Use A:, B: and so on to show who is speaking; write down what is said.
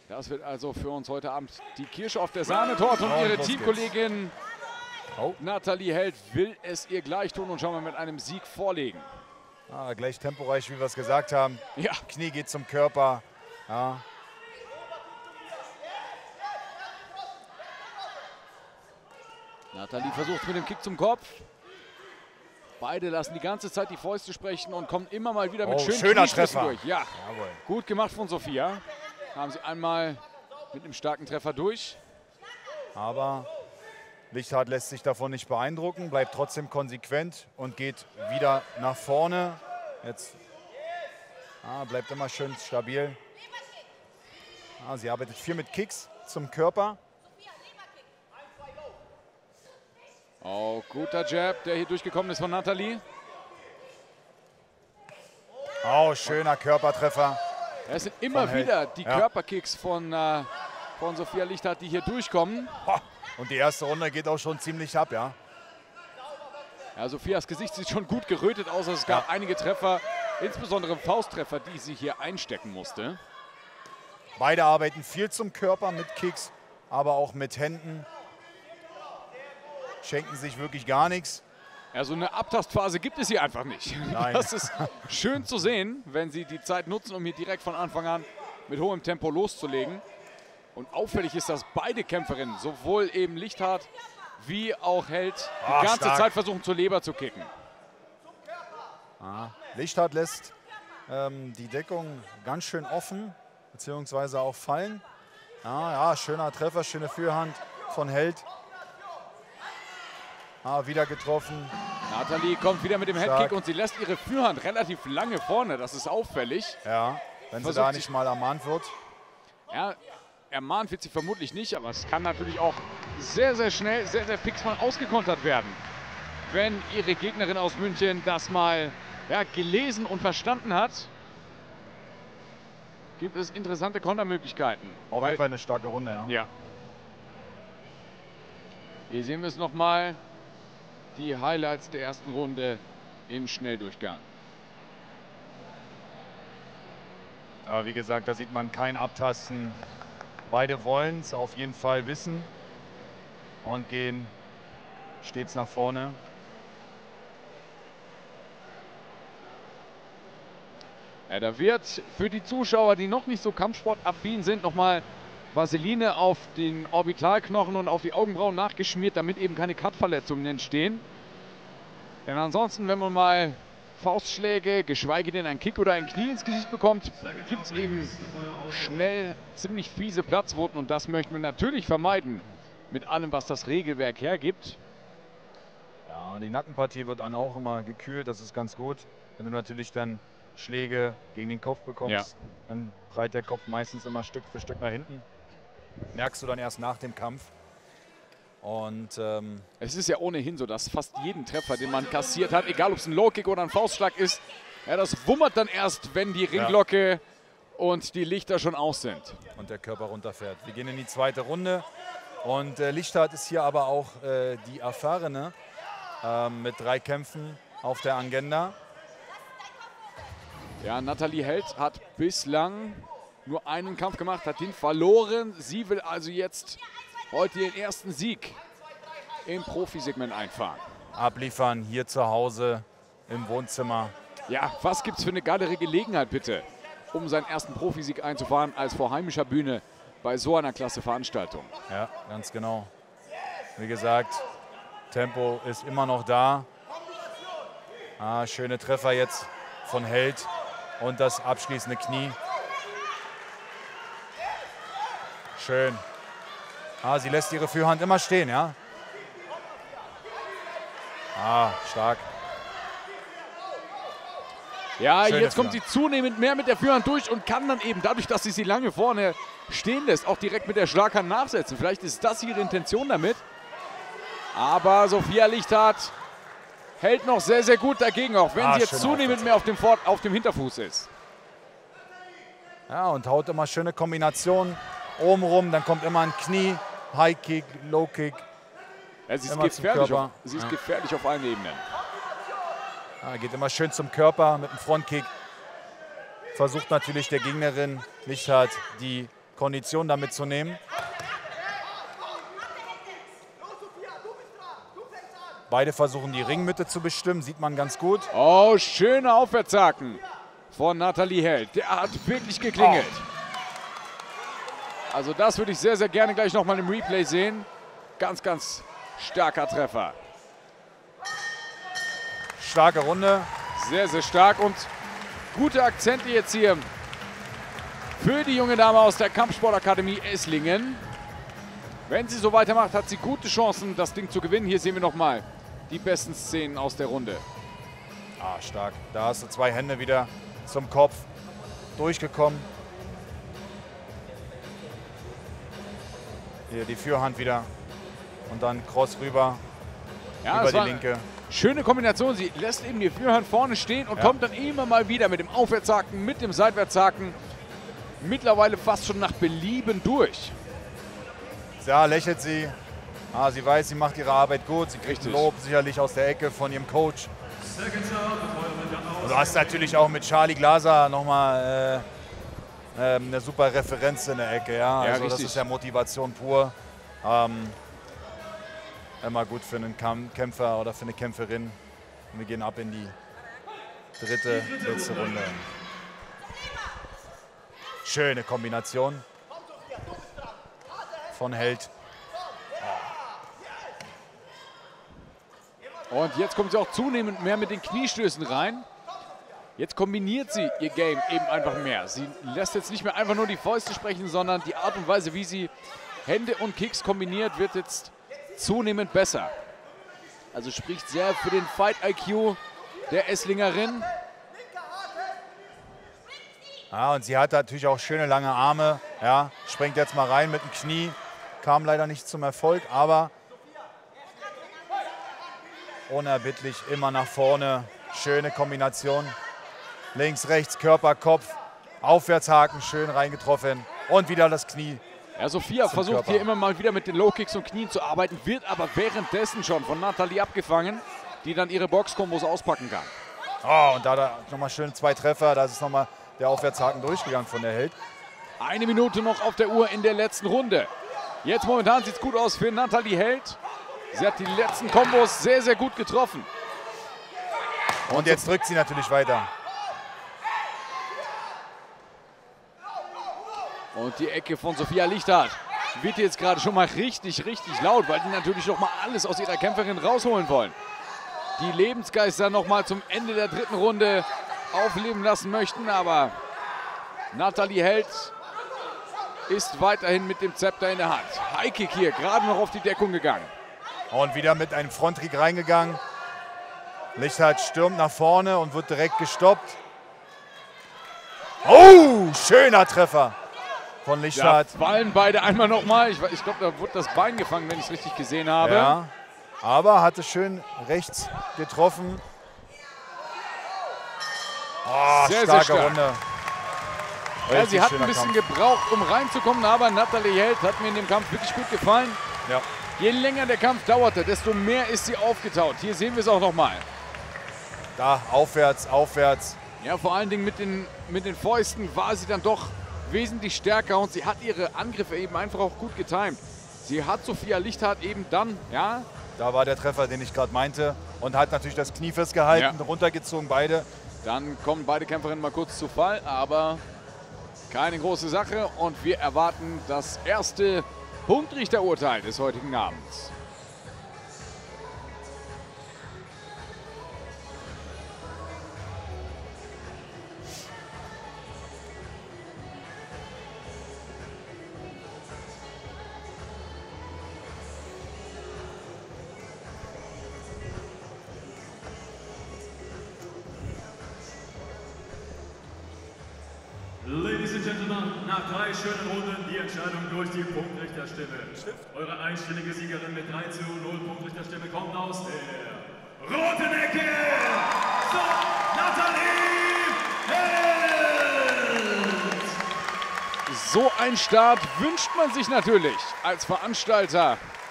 A: Das wird also für uns heute Abend die Kirsche auf der Sahnetorte. Und ihre Teamkollegin Nathalie Held will es ihr gleich tun und schauen wir mit einem Sieg vorlegen.
B: Gleich temporeich, wie wir es gesagt haben.
A: Ja.
B: Knie geht zum Körper. Ja.
A: Nathalie versucht mit dem Kick zum Kopf. Beide lassen die ganze Zeit die Fäuste sprechen und kommen immer mal wieder mit schöner Treffer durch. Ja, jawohl. Gut gemacht von Sophia. Haben sie einmal mit einem starken Treffer durch.
B: Aber Lichthart lässt sich davon nicht beeindrucken, bleibt trotzdem konsequent und geht wieder nach vorne. Jetzt bleibt immer schön stabil. Sie arbeitet viel mit Kicks zum Körper.
A: Oh, guter Jab, der hier durchgekommen ist von Nathalie.
B: Oh, schöner Körpertreffer.
A: Es sind immer wieder die Körperkicks von Sophia Lichthart, die hier durchkommen.
B: Und die erste Runde geht auch schon ziemlich ab, ja.
A: Ja, Sophias Gesicht sieht schon gut gerötet aus. Es gab einige Treffer, insbesondere Fausttreffer, die sie hier einstecken musste.
B: Beide arbeiten viel zum Körper mit Kicks, aber auch mit Händen. Schenken sich wirklich gar nichts.
A: Ja, so eine Abtastphase gibt es hier einfach nicht.
B: Nein.
A: Das ist schön zu sehen, wenn sie die Zeit nutzen, um hier direkt von Anfang an mit hohem Tempo loszulegen. Und auffällig ist, dass beide Kämpferinnen, sowohl eben Lichthart wie auch Held, die ganze Zeit versuchen, zur Leber zu kicken.
B: Lichthart lässt die Deckung ganz schön offen, beziehungsweise auch fallen. Ja, schöner Treffer, schöne Führhand von Held. Wieder getroffen.
A: Nathalie kommt wieder mit dem Headkick und sie lässt ihre Führhand relativ lange vorne. Das ist auffällig.
B: Ja, wenn sie da nicht mal ermahnt wird.
A: Ja, ermahnt wird sie vermutlich nicht, aber es kann natürlich auch sehr, sehr schnell, sehr, sehr fix mal ausgekontert werden. Wenn ihre Gegnerin aus München das mal gelesen und verstanden hat, gibt es interessante Kontermöglichkeiten.
B: Auf jeden Fall eine starke Runde.
A: Ja. Hier sehen wir es nochmal. Die Highlights der ersten Runde im Schnelldurchgang.
B: Aber wie gesagt, da sieht man kein Abtasten. Beide wollen es auf jeden Fall wissen und gehen stets nach vorne.
A: Ja, da wird für die Zuschauer, die noch nicht so kampfsportaffin sind, nochmal Vaseline auf den Orbitalknochen und auf die Augenbrauen nachgeschmiert, damit eben keine Cutverletzungen entstehen. Denn ansonsten, wenn man mal Faustschläge, geschweige denn ein Kick oder ein Knie ins Gesicht bekommt, gibt es eben schnell ziemlich fiese Platzwunden und das möchten wir natürlich vermeiden mit allem, was das Regelwerk hergibt.
B: Ja, die Nackenpartie wird dann auch immer gekühlt, das ist ganz gut. Wenn du natürlich dann Schläge gegen den Kopf bekommst, dann prallt der Kopf meistens immer Stück für Stück nach hinten. Merkst du dann erst nach dem Kampf. Und
A: es ist ja ohnehin so, dass fast jeden Treffer, den man kassiert hat, egal ob es ein Low-Kick oder ein Faustschlag ist, das wummert dann erst, wenn die Ringglocke und die Lichter schon aus sind.
B: Und der Körper runterfährt. Wir gehen in die zweite Runde. Und Lichthart ist hier aber auch die Erfahrene mit 3 Kämpfen auf der Agenda.
A: Ja, Nathalie Held hat bislang nur einen Kampf gemacht, hat den verloren. Sie will also jetzt heute den ersten Sieg im Profisegment einfahren.
B: Abliefern hier zu Hause im Wohnzimmer.
A: Ja, was gibt es für eine geilere Gelegenheit bitte, um seinen ersten Profisieg einzufahren, als vor heimischer Bühne bei so einer klasse Veranstaltung.
B: Ja, ganz genau. Wie gesagt, Tempo ist immer noch da. Schöne Treffer jetzt von Held und das abschließende Knie. Schön. Sie lässt ihre Führhand immer stehen, ja. Stark.
A: Ja, jetzt kommt sie zunehmend mehr mit der Führhand durch und kann dann eben dadurch, dass sie lange vorne stehen lässt, auch direkt mit der Schlaghand nachsetzen. Vielleicht ist das ihre Intention damit. Aber Sophia Lichthart hält noch sehr, sehr gut dagegen, auch wenn sie jetzt zunehmend mehr auf dem Hinterfuß ist.
B: Ja, und haut immer schöne Kombinationen oben rum, dann kommt immer ein Knie, High Kick, Low Kick.
A: Ja, sie ist gefährlich auf allen Ebenen.
B: Geht immer schön zum Körper mit dem Frontkick. Versucht natürlich der Gegnerin Lichthart die Kondition damit zu nehmen. Beide versuchen die Ringmitte zu bestimmen, sieht man ganz gut.
A: Oh, schöner Aufwärtshaken von Nathalie Held. Der hat wirklich geklingelt. Also das würde ich sehr, sehr gerne gleich nochmal im Replay sehen. Ganz, ganz starker Treffer.
B: Starke Runde.
A: Sehr, sehr stark und gute Akzente jetzt hier für die junge Dame aus der Kampfsportakademie Esslingen. Wenn sie so weitermacht, hat sie gute Chancen, das Ding zu gewinnen. Hier sehen wir nochmal die besten Szenen aus der Runde.
B: Ah, stark. Da hast du 2 Hände wieder zum Kopf durchgekommen. Hier die Fürhand wieder und dann Cross rüber
A: Ja,
B: über die linke.
A: Schöne Kombination. Sie lässt eben die Fürhand vorne stehen und kommt dann immer mal wieder mit dem Aufwärtshaken, mit dem Seitwärtshaken. Mittlerweile fast schon nach Belieben durch.
B: Ja, lächelt sie. Ah, sie weiß, sie macht ihre Arbeit gut. Sie kriegt Lob sicherlich aus der Ecke von ihrem Coach. Und du hast natürlich auch mit Charlie Glaser nochmal eine super Referenz in der Ecke. Ja, also das ist ja Motivation pur. Immer gut für einen Kämpfer oder für eine Kämpferin. Und wir gehen ab in die letzte Runde. Schöne Kombination von Held.
A: Und jetzt kommt sie auch zunehmend mehr mit den Kniestößen rein. Jetzt kombiniert sie ihr Game eben einfach mehr. Sie lässt jetzt nicht mehr einfach nur die Fäuste sprechen, sondern die Art und Weise, wie sie Hände und Kicks kombiniert, wird jetzt zunehmend besser. Also spricht sehr für den Fight-IQ der Esslingerin.
B: Ja, und sie hat natürlich auch schöne lange Arme. Ja, springt jetzt mal rein mit dem Knie. Kam leider nicht zum Erfolg, aber unerbittlich immer nach vorne. Schöne Kombination. Links, rechts, Körper, Kopf. Aufwärtshaken, schön reingetroffen. Und wieder das Knie.
A: Ja, Sophia versucht hier immer mal wieder mit den Low-Kicks und Knien zu arbeiten, wird aber währenddessen schon von Nathalie abgefangen, die dann ihre Box-Kombos auspacken kann.
B: Oh, und da nochmal schön 2 Treffer. Da ist nochmal der Aufwärtshaken durchgegangen von der Held.
A: 1 Minute noch auf der Uhr in der letzten Runde. Jetzt momentan sieht es gut aus für Nathalie Held. Sie hat die letzten Kombos sehr, sehr gut getroffen.
B: Und jetzt drückt sie natürlich weiter.
A: Und die Ecke von Sophia Lichthardt wird jetzt gerade schon mal richtig, richtig laut, weil die natürlich noch mal alles aus ihrer Kämpferin rausholen wollen. Die Lebensgeister noch mal zum Ende der 3. Runde aufleben lassen möchten, aber Nathalie Held ist weiterhin mit dem Zepter in der Hand. Highkick hier, gerade noch auf die Deckung gegangen.
B: Und wieder mit einem Frontrieg reingegangen. Lichthardt stürmt nach vorne und wird direkt gestoppt. Oh, schöner Treffer von Lichthardt.
A: Da fallen beide einmal nochmal. Ich glaube, da wurde das Bein gefangen, wenn ich es richtig gesehen habe.
B: Ja, aber hatte schön rechts getroffen. Oh,
A: sehr,
B: starke
A: sehr stark.
B: Runde.
A: Ja, sie hat ein bisschen gebraucht, um reinzukommen, aber Nathalie Held hat mir in dem Kampf wirklich gut gefallen.
B: Ja.
A: Je länger der Kampf dauerte, desto mehr ist sie aufgetaut. Hier sehen wir es auch nochmal.
B: Da, aufwärts, aufwärts.
A: Ja, vor allen Dingen mit den Fäusten war sie dann doch wesentlich stärker und sie hat ihre Angriffe eben einfach auch gut getimt. Sie hat Sophia Lichthardt eben dann, ja.
B: Da war der Treffer, den ich gerade meinte. Und hat natürlich das Knie festgehalten, runtergezogen, beide.
A: Dann kommen beide Kämpferinnen mal kurz zu Fall, aber keine große Sache. Und wir erwarten das erste Punktrichterurteil des heutigen Abends.
C: Ladies and Gentlemen, nach 3 schönen Runden die Entscheidung durch die Punktrichterstimme. Eure einstellige Siegerin mit 3:0 Punktrichterstimme kommt aus der roten Ecke. Nathalie Held!
A: So ein Start wünscht man sich natürlich als Veranstalter